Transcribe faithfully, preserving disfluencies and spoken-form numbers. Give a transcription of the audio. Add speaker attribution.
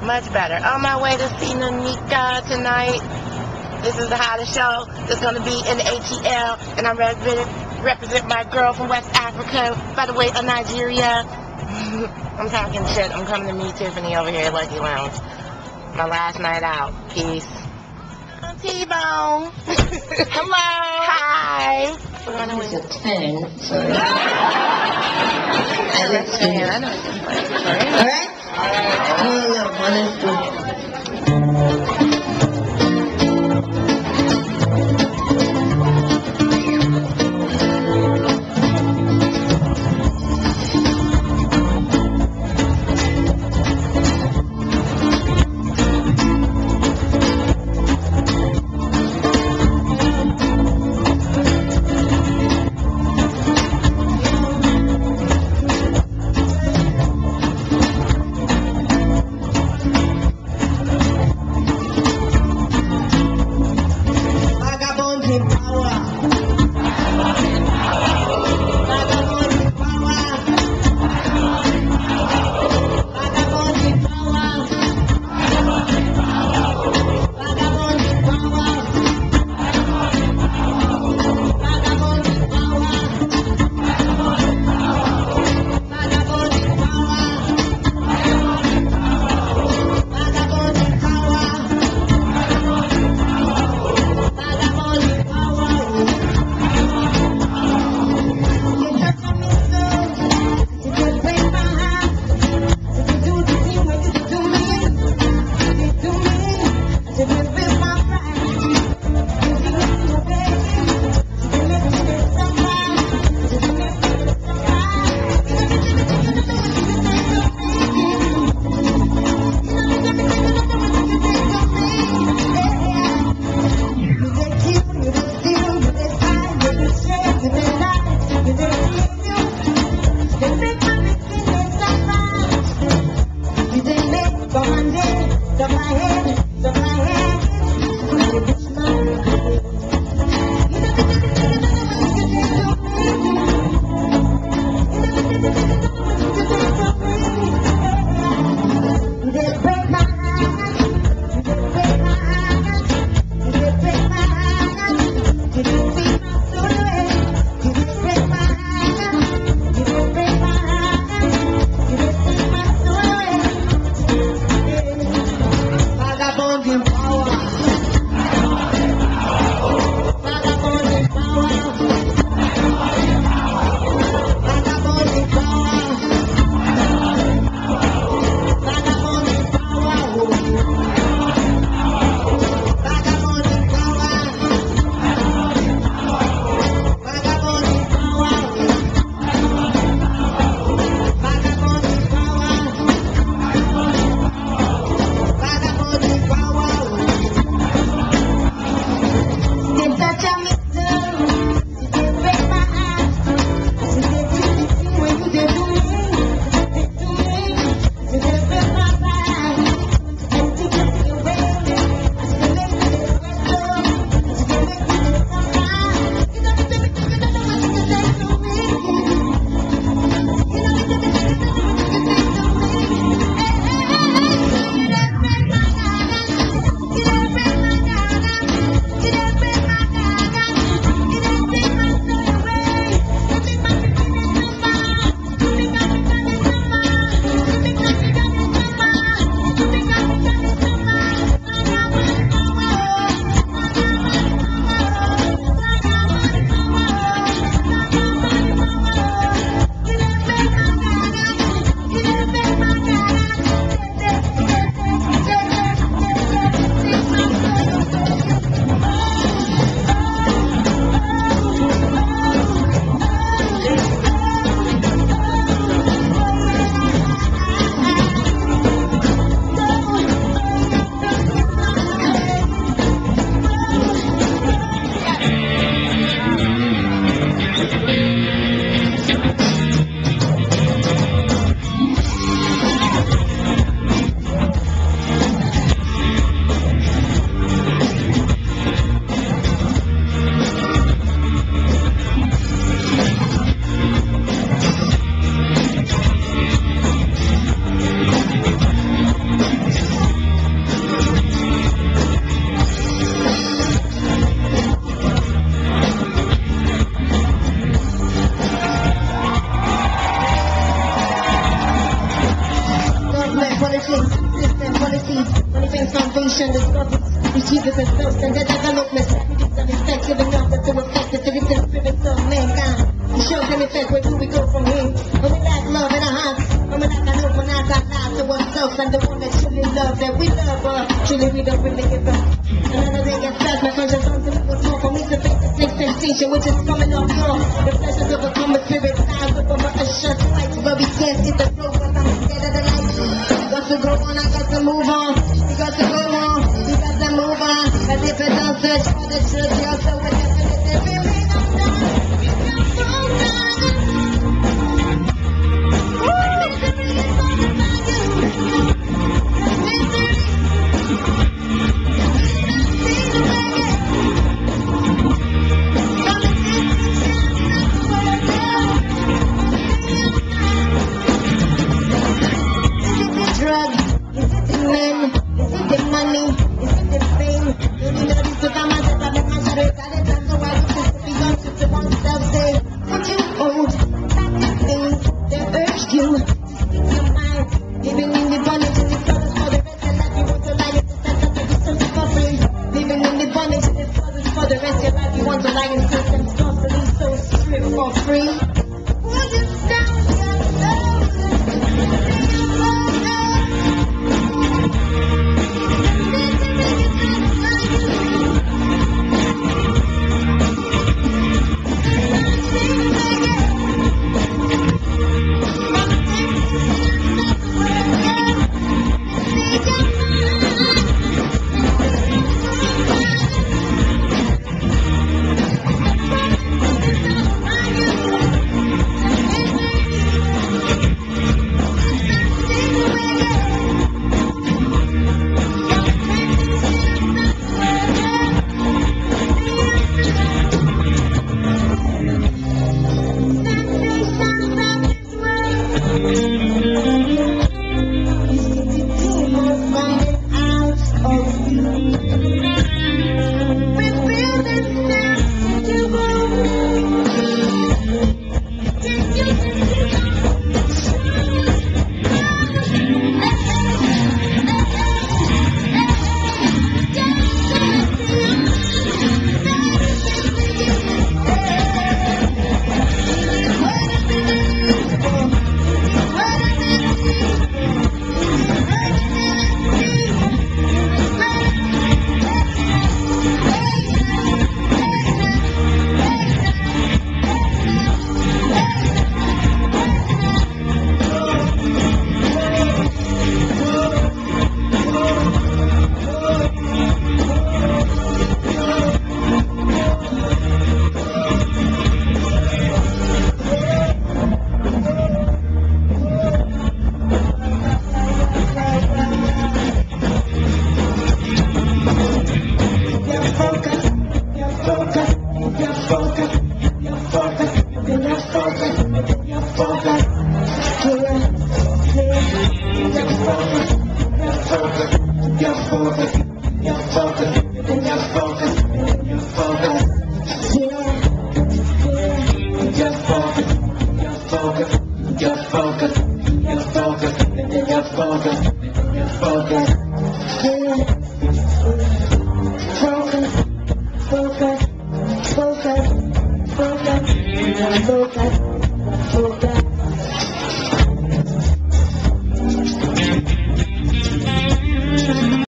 Speaker 1: Much better. On my way to see Nneka tonight. This is the hottest show that's going to be in the A T L, and I'm ready to represent my girl from West Africa, by the way, of Nigeria. I'm talking shit. I'm coming to meet Tiffany over here at Lucky Lounge. My last night out. Peace. I'm T-Bone. Hello. Hi. We're going to win.
Speaker 2: It's a ten. So I
Speaker 1: understand. I know it's just like,
Speaker 2: alright? Alright. One love, one and two. policies, system policies, defense foundation, discoveries, achievements and self and their development, strategies and effects, giving up to affect the citizen spirits of mankind. We show them effect, where do we go from here? When we lack love in our hearts, when we lack an open eyes, our lives to ourselves and the one that truly love, that we love, but truly we don't really give up. Another day gets fast, my conscience runs a little more for me to face the next temptation, which is coming off your, the pleasures of a common spirit, eyes up on my assured lights, but we can't hit the flow, but I'm scared of the light. Got to go on, I got to move on, we got to go on, we got to move on, as if it don't search for the truth, you're so indefinite, really not done. Focus, focus, focus, focus.